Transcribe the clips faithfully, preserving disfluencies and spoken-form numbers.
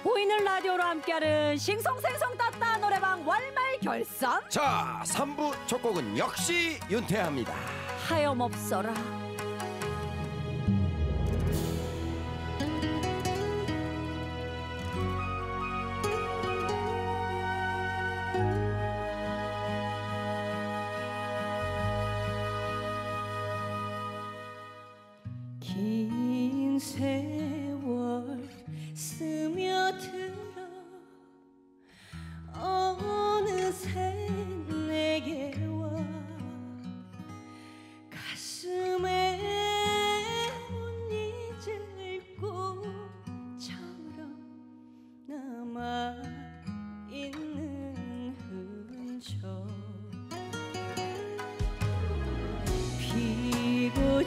보이는 라디오로 함께하는 싱송생송 따따 노래방 월말 결산. 자, 삼 부 첫 곡은 역시 윤태합니다. 하염없어라. 긴 세월 스며들어 어느새 내게 와 가슴에 못 잊을 꽃처럼 남아있는 흔적 피고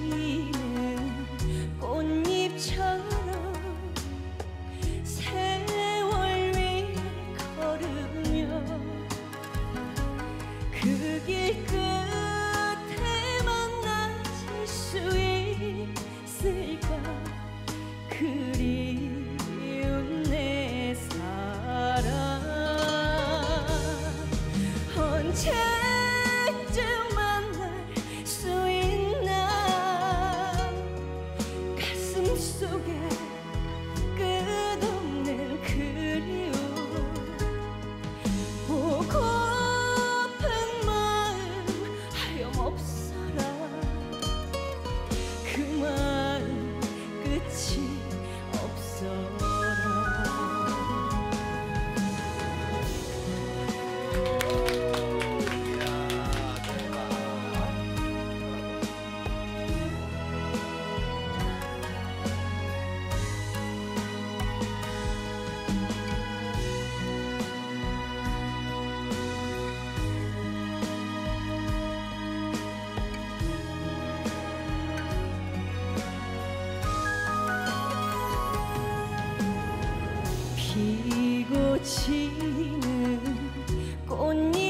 지는 꽃잎처럼 세월 위 걸으며 그 길 끝에 만나질 수 있을까 그리운 내 사랑 언제쯤 만날 수 있나 가슴 속에 끝없는 그리움 보고픈 마음 하염없어라 그 마음 끝이 없어라 피고 지는 꽃잎